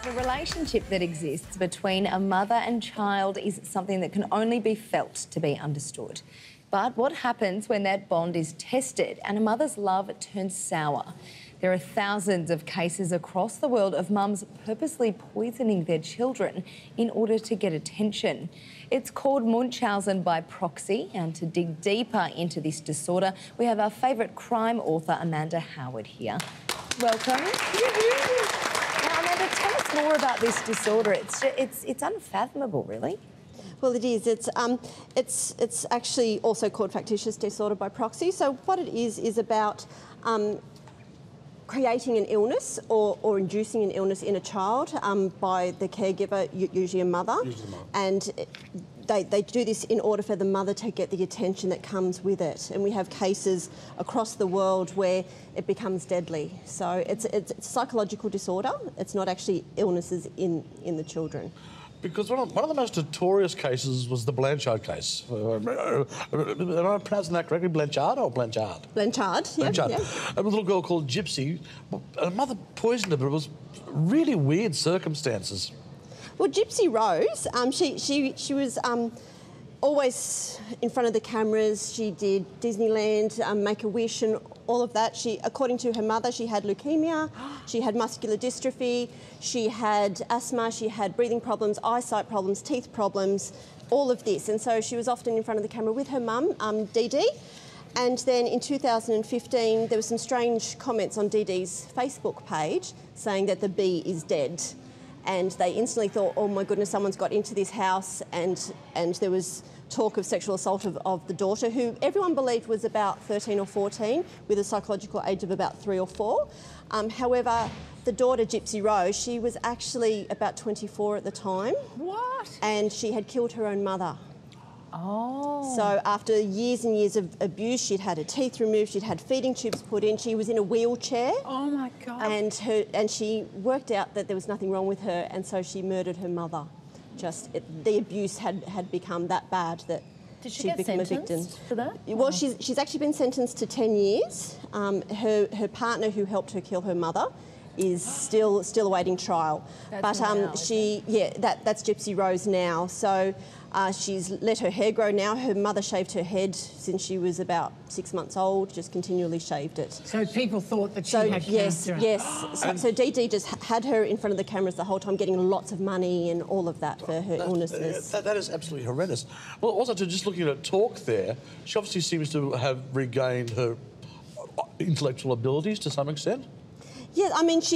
The relationship that exists between a mother and child is something that can only be felt to be understood. But what happens when that bond is tested and a mother's love turns sour? There are thousands of cases across the world of mums purposely poisoning their children in order to get attention. It's called Munchausen by Proxy, and to dig deeper into this disorder, we have our favourite crime author, Amanda Howard, here. Welcome. Now, Amanda, tell us more about this disorder. It's unfathomable, really. Well, it is. It's actually also called factitious disorder by proxy. So what it is about creating an illness or inducing an illness in a child by the caregiver, usually a mother. And they do this in order for the mother to get the attention that comes with it. And we have cases across the world where it becomes deadly. So it's a psychological disorder. It's not actually illnesses in the children. Because one of the most notorious cases was the Blanchard case. Am I pronouncing that correctly? Blanchard or Blanchard? Blanchard, yeah. Blanchard. Yeah. A little girl called Gypsy. Her mother poisoned her, but it was really weird circumstances. Well, Gypsy Rose, she was always in front of the cameras. She did Disneyland, Make-A-Wish and all of that. According to her mother, she had leukemia, she had muscular dystrophy, she had asthma, she had breathing problems, eyesight problems, teeth problems, all of this. And so she was often in front of the camera with her mum, Dee Dee. And then in 2015, there were some strange comments on Dee Dee's Facebook page saying that the bee is dead. And they instantly thought, oh my goodness, someone's got into this house, and there was talk of sexual assault of the daughter, who everyone believed was about 13 or 14, with a psychological age of about 3 or 4. However, the daughter, Gypsy Rose, she was actually about 24 at the time. What? And she had killed her own mother. Oh. So after years and years of abuse, she'd had her teeth removed, she'd had feeding tubes put in, she was in a wheelchair. Oh my God. And she worked out that there was nothing wrong with her, and so she murdered her mother. The abuse had become that bad that she'd become a victim. For that? Well, she's actually been sentenced to 10 years. Her partner who helped her kill her mother is still awaiting trial. That's that's Gypsy Rose now. So she's let her hair grow now. Her mother shaved her head since she was about 6 months old, just continually shaved it. So people thought that she had cancer. Yes. So Dee Dee just had her in front of the cameras the whole time, getting lots of money and all of that for her illnesses. That is absolutely horrendous. Well, also, just looking at her talk there, she obviously seems to have regained her intellectual abilities to some extent. Yeah, I mean,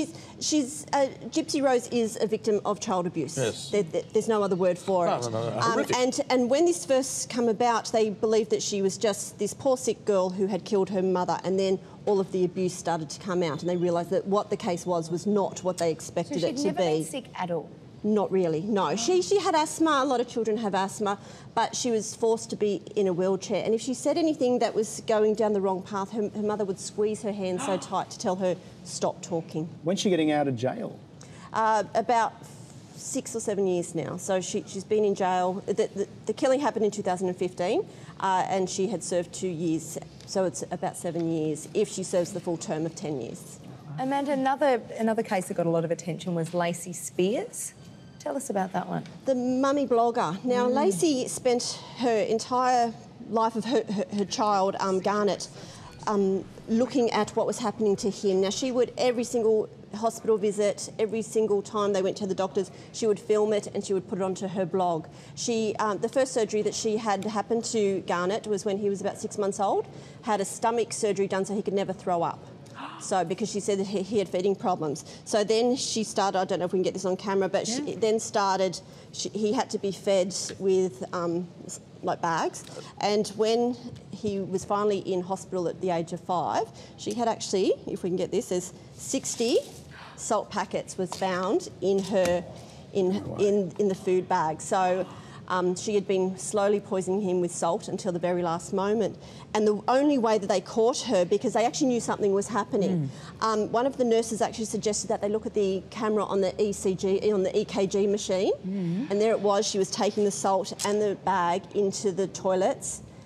Gypsy Rose is a victim of child abuse. Yes. There's no other word for it. No. And when this first came about, they believed that she was just this poor sick girl who had killed her mother, and then all of the abuse started to come out, and they realised that what the case was not what they expected it to be. So she'd never been sick at all? Not really, no. She had asthma. A lot of children have asthma, but she was forced to be in a wheelchair. And if she said anything that was going down the wrong path, her mother would squeeze her hand so tight to tell her, stop talking. When's she getting out of jail? About 6 or 7 years now. So she's been in jail. The killing happened in 2015, and she had served 2 years. So it's about 7 years if she serves the full term of 10 years. Amanda, another case that got a lot of attention was Lacey Spears. Tell us about that one. The mummy blogger. Now, Lacey spent her entire life of her child, Garnet, looking at what was happening to him. Now, she would, every single hospital visit, every single time they went to the doctors, she would film it and she would put it onto her blog. The first surgery that she had happened to Garnet was when he was about 6 months old, had a stomach surgery done so he could never throw up. So, because she said that he had feeding problems. So then she started, I don't know if we can get this on camera, but she then started, he had to be fed with like bags. And when he was finally in hospital at the age of 5, she had actually, if we can get this, there's 60 salt packets was found in her, in the food bag. So she had been slowly poisoning him with salt until the very last moment. And the only way that they caught her, because they actually knew something was happening, one of the nurses actually suggested that they look at the camera on the EKG machine, and there it was, she was taking the salt and the bag into the toilets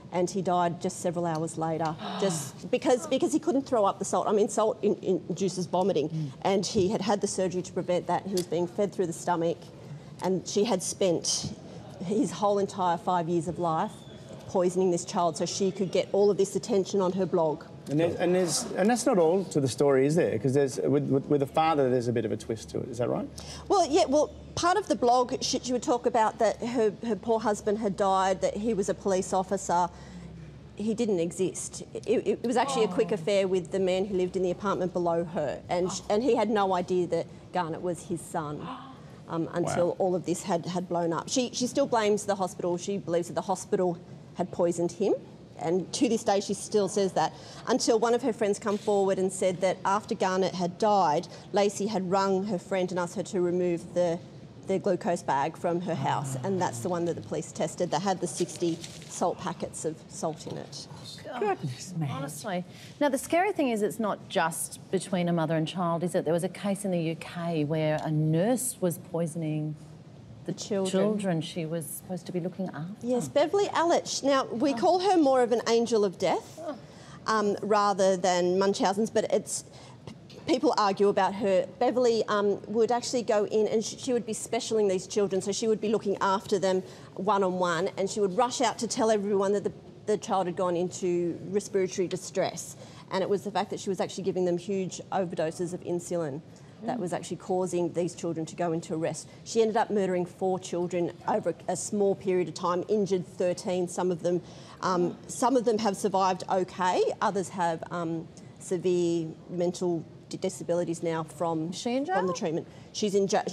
and he died just several hours later, just because he couldn't throw up the salt. I mean, salt induces vomiting, and he had had the surgery to prevent that. He was being fed through the stomach, and she had spent his whole entire 5 years of life poisoning this child so she could get all of this attention on her blog. And that's not all to the story, is there? Because with the father, there's a bit of a twist to it. Is that right? Well, yeah. Well, part of the blog, she would talk about that her poor husband had died, that he was a police officer. He didn't exist. It was actually a quick affair with the man who lived in the apartment below her, and he had no idea that Garnet was his son. Until all of this had blown up. She still blames the hospital. She believes that the hospital had poisoned him, and to this day she still says that, until one of her friends come forward and said that after Garnet had died, Lacey had rung her friend and asked her to remove the glucose bag from her house, and that's the one that the police tested that had the 60 salt packets of salt in it. Goodness me. Honestly. Now, the scary thing is it's not just between a mother and child, is it? There was a case in the UK where a nurse was poisoning the children she was supposed to be looking after. Yes, Beverly Allich. Now, we call her more of an angel of death rather than Munchausen's, but it's... People argue about her. Beverly would actually go in and she would be specialing these children, so she would be looking after them one-on-one, and she would rush out to tell everyone that the child had gone into respiratory distress, and it was the fact that she was actually giving them huge overdoses of insulin that was actually causing these children to go into arrest. She ended up murdering 4 children over a small period of time, injured 13. Some of them have survived okay, others have severe mental disabilities now from the treatment. She's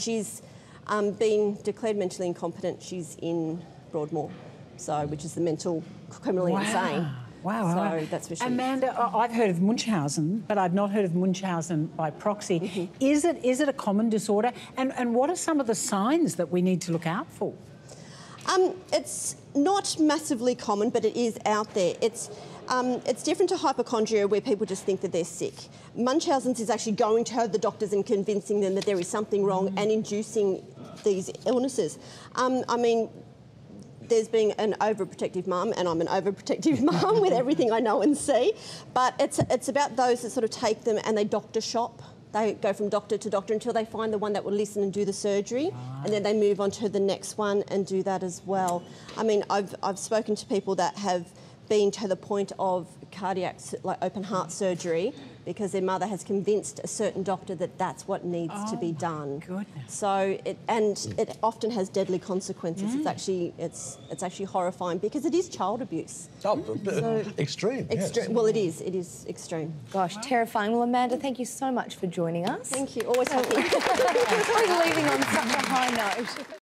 been declared mentally incompetent. She's in Broadmoor, which is the mental criminally insane. Wow. So that's where she Amanda, I've heard of Munchausen, but I've not heard of Munchausen by proxy. Mm-hmm. Is it a common disorder? And what are some of the signs that we need to look out for? It's not massively common, but it is out there. It's different to hypochondria, where people just think that they're sick. Munchausen's is actually going to the doctors and convincing them that there is something wrong and inducing these illnesses. I mean, there's been an overprotective mum, and I'm an overprotective mum with everything I know and see, but it's about those that sort of take them and they doctor shop. They go from doctor to doctor until they find the one that will listen and do the surgery, and then they move on to the next one and do that as well. I mean, I've spoken to people that have been to the point of cardiac, like open heart surgery, because their mother has convinced a certain doctor that that's what needs to be done. Goodness. So it often has deadly consequences. It's actually horrifying because it is child abuse. Extreme. Yes. Well, it is extreme. Gosh, terrifying. Well, Amanda, thank you so much for joining us. Thank you. Always happy. We're leaving on such a high note.